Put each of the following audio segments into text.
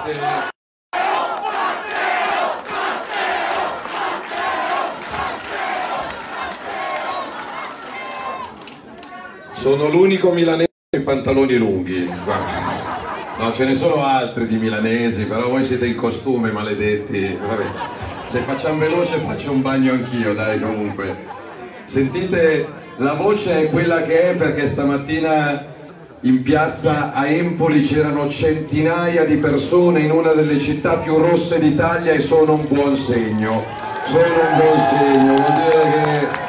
Grazie. Sono l'unico milanese con i pantaloni lunghi. No, ce ne sono altri di milanesi, però voi siete in costume, maledetti. Vabbè, se facciamo veloce faccio un bagno anch'io, dai, comunque. Sentite, la voce è quella che è perché stamattina in piazza a Empoli c'erano centinaia di persone in una delle città più rosse d'Italia e sono un buon segno. Sono un buon segno, vuol dire che...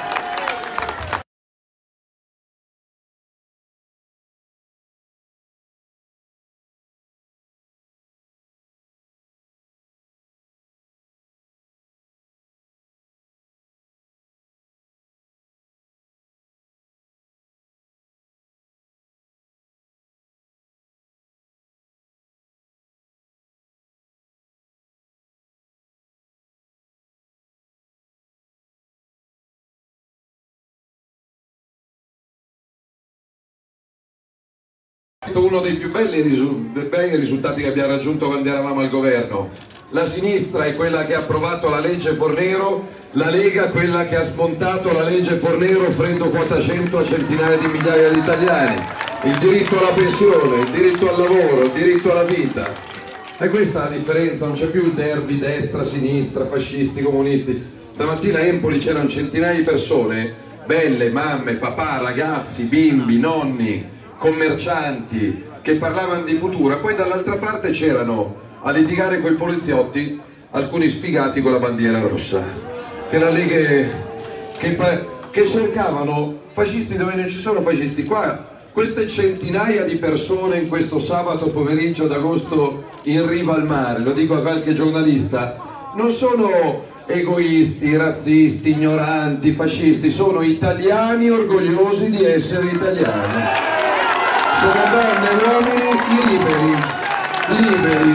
Uno dei più bei risultati che abbiamo raggiunto quando eravamo al governo. La sinistra è quella che ha approvato la legge Fornero, la Lega quella che ha smontato la legge Fornero offrendo quota 100 a centinaia di migliaia di italiani, il diritto alla pensione, il diritto al lavoro, il diritto alla vita. E questa è la differenza, non c'è più il derby destra, sinistra, fascisti, comunisti. Stamattina a Empoli c'erano centinaia di persone, belle, mamme, papà, ragazzi, bimbi, nonni, commercianti che parlavano di futuro, e poi dall'altra parte c'erano a litigare con i poliziotti alcuni sfigati con la bandiera rossa, che era lì che cercavano fascisti dove non ci sono fascisti. Qua queste centinaia di persone in questo sabato pomeriggio d'agosto in riva al mare, lo dico a qualche giornalista, non sono egoisti, razzisti, ignoranti, fascisti, sono italiani orgogliosi di essere italiani. Sono donne e uomini liberi.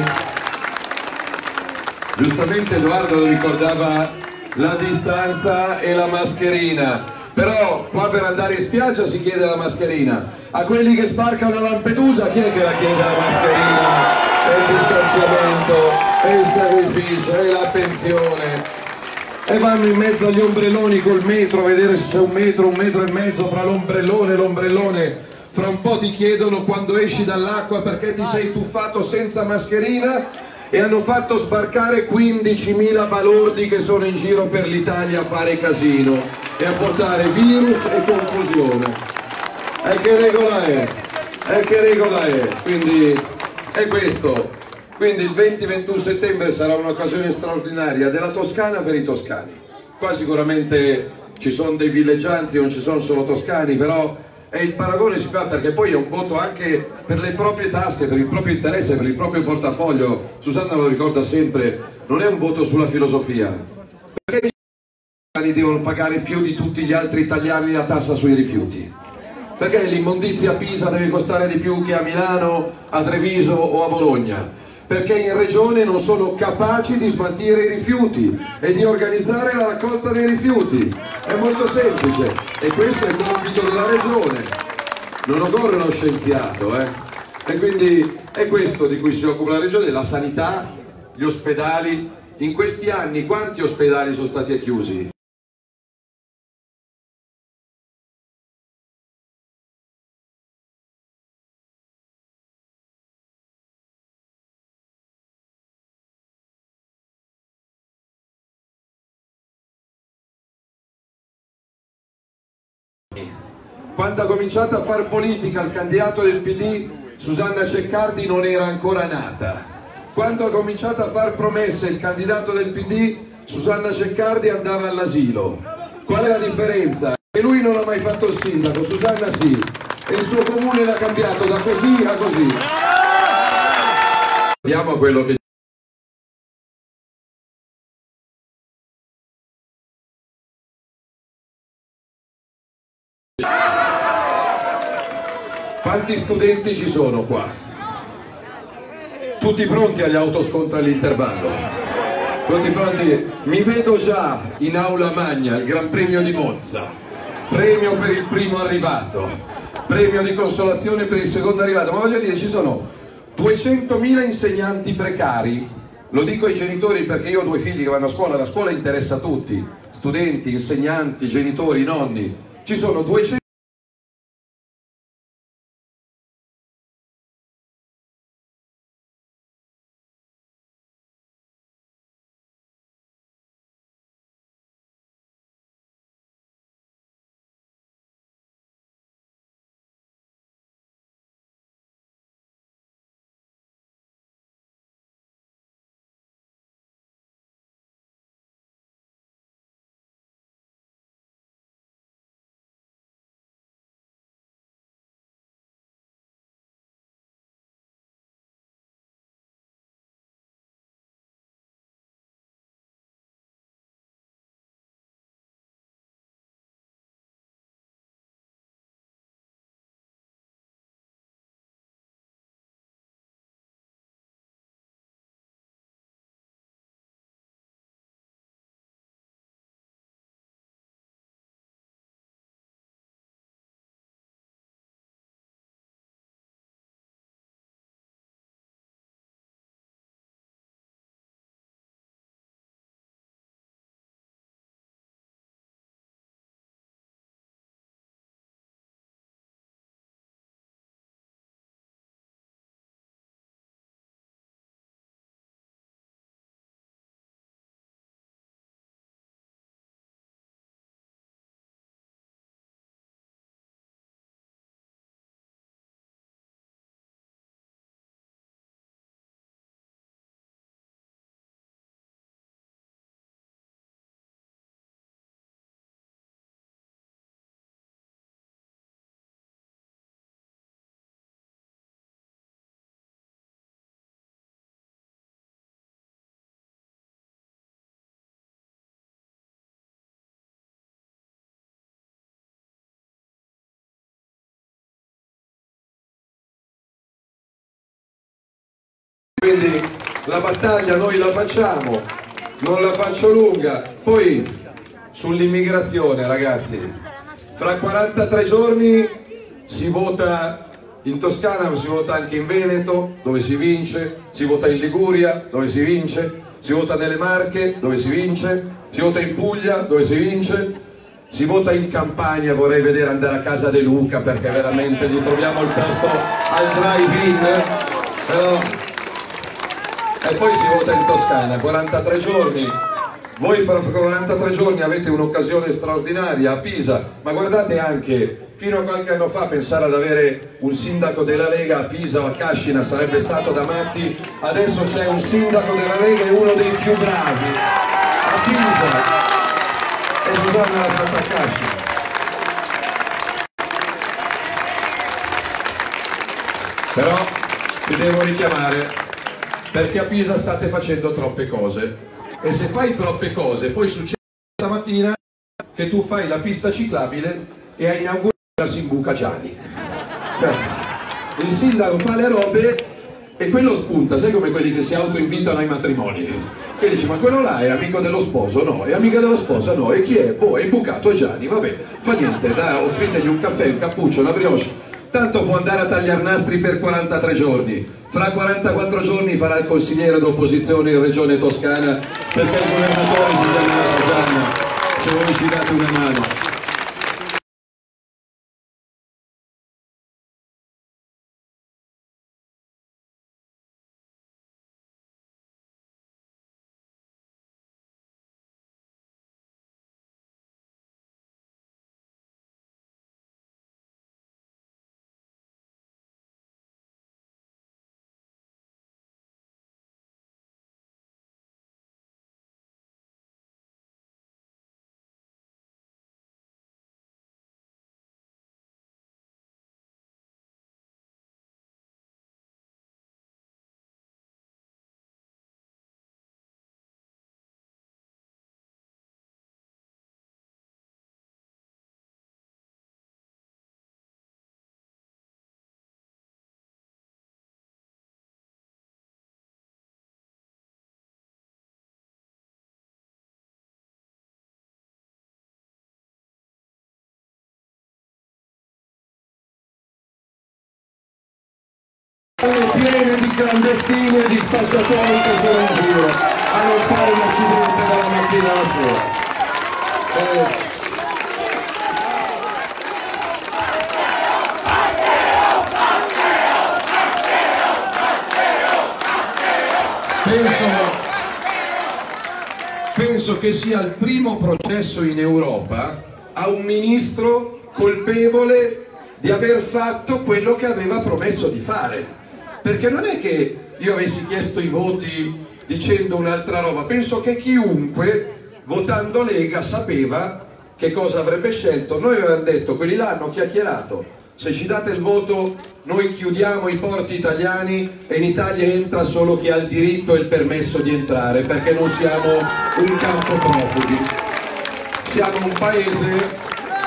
Giustamente Edoardo ricordava la distanza e la mascherina, però qua per andare in spiaggia si chiede la mascherina. A quelli che sbarcano a Lampedusa chi è che la chiede la mascherina? E il distanziamento, e il sacrificio, e l'attenzione. E vanno in mezzo agli ombrelloni col metro a vedere se c'è un metro e mezzo fra l'ombrellone e l'ombrellone. Fra un po' ti chiedono quando esci dall'acqua perché ti sei tuffato senza mascherina, e hanno fatto sbarcare 15.000 balordi che sono in giro per l'Italia a fare casino e a portare virus e confusione. E che regola è? E che regola è? Quindi è questo. Quindi il 20-21 settembre sarà un'occasione straordinaria della Toscana per i toscani. Qua sicuramente ci sono dei villeggianti, non ci sono solo toscani, però... E il paragone si fa perché poi è un voto anche per le proprie tasche, per il proprio interesse, per il proprio portafoglio. Susanna lo ricorda sempre, non è un voto sulla filosofia. Perché gli italiani devono pagare più di tutti gli altri italiani la tassa sui rifiuti? Perché l'immondizia a Pisa deve costare di più che a Milano, a Treviso o a Bologna? Perché in regione non sono capaci di smaltire i rifiuti e di organizzare la raccolta dei rifiuti. È molto semplice e questo è il compito della regione. Non occorre uno scienziato, E quindi è questo di cui si occupa la regione, la sanità, gli ospedali. In questi anni quanti ospedali sono stati chiusi? Quando ha cominciato a fare politica il candidato del PD, Susanna Ceccardi non era ancora nata. Quando ha cominciato a fare promesse il candidato del PD, Susanna Ceccardi andava all'asilo. Qual è la differenza? Che lui non ha mai fatto il sindaco, Susanna sì, e il suo comune l'ha cambiato da così a così. Andiamo a quello che... Quanti studenti ci sono qua? Tutti pronti agli autoscontri all'intervallo? Tutti pronti? Mi vedo già in aula magna, il Gran Premio di Monza, premio per il primo arrivato, premio di consolazione per il secondo arrivato, ma voglio dire, ci sono 200.000 insegnanti precari. Lo dico ai genitori perché io ho 2 figli che vanno a scuola, la scuola interessa a tutti, studenti, insegnanti, genitori, nonni. Ci sono 200. Quindi la battaglia noi la facciamo, non la faccio lunga. Poi sull'immigrazione, ragazzi, fra 43 giorni si vota in Toscana, ma si vota anche in Veneto, dove si vince, si vota in Liguria, dove si vince, si vota nelle Marche, dove si vince, si vota in Puglia, dove si vince, si vota in Campania. Vorrei vedere andare a casa De Luca perché veramente gli troviamo il posto al drive-in, però... E poi si vota in Toscana, 43 giorni. Voi fra 43 giorni avete un'occasione straordinaria a Pisa, ma guardate anche, fino a qualche anno fa pensare ad avere un sindaco della Lega a Pisa o a Cascina sarebbe stato da matti. Adesso c'è un sindaco della Lega e uno dei più bravi a Pisa, e Susanna l'ha fatta a Cascina. Però ti devo richiamare perché a Pisa state facendo troppe cose, e se fai troppe cose poi succede stamattina che tu fai la pista ciclabile e hai inaugurato la Simbuca Gianni. Il sindaco fa le robe e quello spunta, sai come quelli che si autoinvitano ai matrimoni, e dici ma quello là è amico dello sposo? No. È amica della sposa? No. E chi è? Boh, è imbucato, è Gianni, vabbè, fa niente, offritegli un caffè, un cappuccio, una brioche, tanto può andare a tagliare nastri per 43 giorni. Fra 44 giorni farà il consigliere d'opposizione in regione Toscana perché il governatore si chiama Susanna, se voi ci date una mano. piene di clandestini e di spacciatori che sono in giro a non fare un accidente dalla mattina alla sera. Penso che sia il primo processo in Europa a un ministro colpevole di aver fatto quello che aveva promesso di fare, perché non è che io avessi chiesto i voti dicendo un'altra roba, penso che chiunque votando Lega sapeva che cosa avrebbe scelto. Noi avevamo detto, quelli là hanno chiacchierato, se ci date il voto noi chiudiamo i porti italiani e in Italia entra solo chi ha il diritto e il permesso di entrare, perché non siamo un campo profughi, siamo un paese.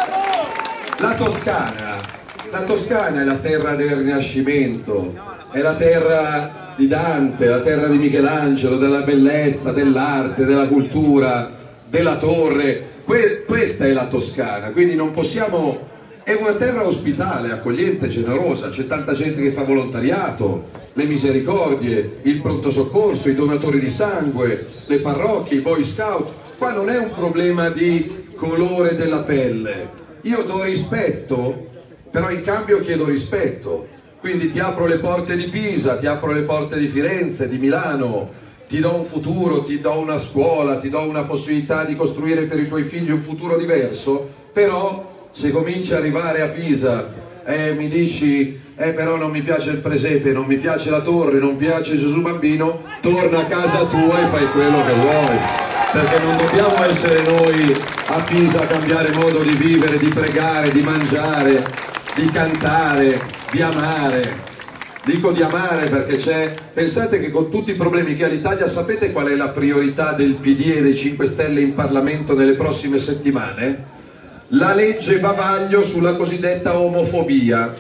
La Toscana è la terra del Rinascimento, è la terra di Dante, la terra di Michelangelo, della bellezza, dell'arte, della cultura, della torre. Questa è la Toscana, quindi non possiamo. È una terra ospitale, accogliente, generosa, c'è tanta gente che fa volontariato, le misericordie, il pronto soccorso, i donatori di sangue, le parrocchie, i boy scout. Qua non è un problema di colore della pelle. Io do rispetto, però in cambio chiedo rispetto. Quindi ti apro le porte di Pisa, ti apro le porte di Firenze, di Milano, ti do un futuro, ti do una scuola, ti do una possibilità di costruire per i tuoi figli un futuro diverso, però se cominci ad arrivare a Pisa mi dici però non mi piace il presepe, non mi piace la torre, non piace Gesù Bambino, torna a casa tua e fai quello che vuoi, perché non dobbiamo essere noi a Pisa a cambiare modo di vivere, di pregare, di mangiare, di cantare, di amare. Dico di amare perché pensate che con tutti i problemi che ha l'Italia, sapete qual è la priorità del PD e dei 5 Stelle in Parlamento nelle prossime settimane? La legge bavaglio sulla cosiddetta omofobia,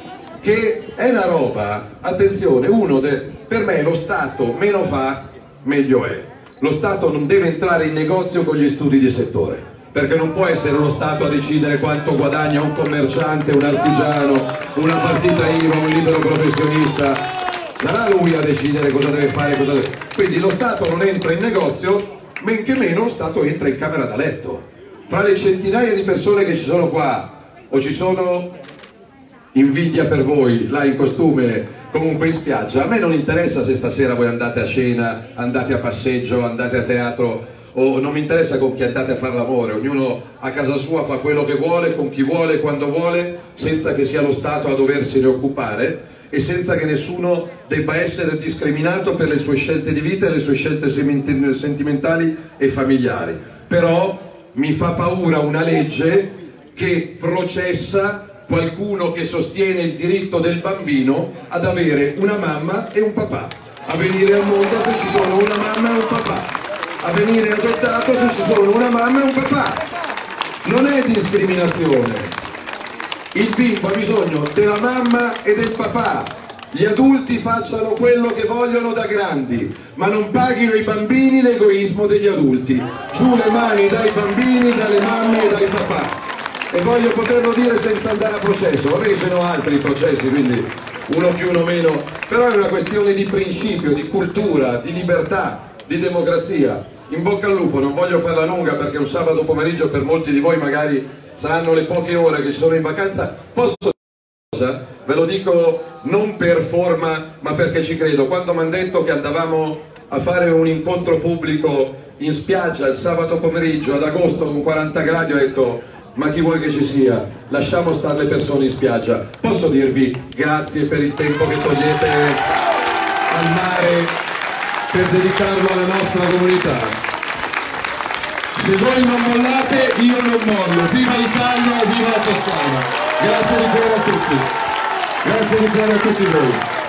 che è una roba, attenzione, per me lo Stato meno fa meglio è. Lo Stato non deve entrare in negozio con gli studi di settore, perché non può essere lo Stato a decidere quanto guadagna un commerciante, un artigiano, una partita IVA, un libero professionista. Sarà lui a decidere cosa deve fare, Quindi lo Stato non entra in negozio, men che meno lo Stato entra in camera da letto. Fra le centinaia di persone che ci sono qua, o ci sono, invidia per voi, là in costume, comunque in spiaggia, a me non interessa se stasera voi andate a cena, andate a passeggio, andate a teatro, o non mi interessa con chi andate a fare l'amore. Ognuno a casa sua fa quello che vuole, con chi vuole, quando vuole, senza che sia lo Stato a doversene occupare e senza che nessuno debba essere discriminato per le sue scelte di vita e le sue scelte sentimentali e familiari. Però mi fa paura una legge che processa qualcuno che sostiene il diritto del bambino ad avere una mamma e un papà, a venire al mondo se ci sono una mamma e un papà, a venire adottato se ci sono una mamma e un papà. Non è discriminazione. Il bimbo ha bisogno della mamma e del papà. Gli adulti facciano quello che vogliono da grandi, ma non paghino i bambini l'egoismo degli adulti. Giù le mani dai bambini, dalle mamme e dai papà. E voglio poterlo dire senza andare a processo. Vabbè che ce ne sono altri processi, quindi uno più uno meno, però è una questione di principio, di cultura, di libertà, di democrazia. In bocca al lupo, non voglio farla lunga perché un sabato pomeriggio per molti di voi magari saranno le poche ore che ci sono in vacanza. Posso ve lo dico non per forma ma perché ci credo. Quando mi hanno detto che andavamo a fare un incontro pubblico in spiaggia il sabato pomeriggio ad agosto con 40 gradi, ho detto ma chi vuoi che ci sia, lasciamo stare le persone in spiaggia. Posso dirvi grazie per il tempo che togliete al mare per dedicarlo alla nostra comunità. Se voi non mollate io non mollo. Viva l'Italia e viva la Toscana. Grazie di cuore a tutti. Grazie di cuore a tutti voi.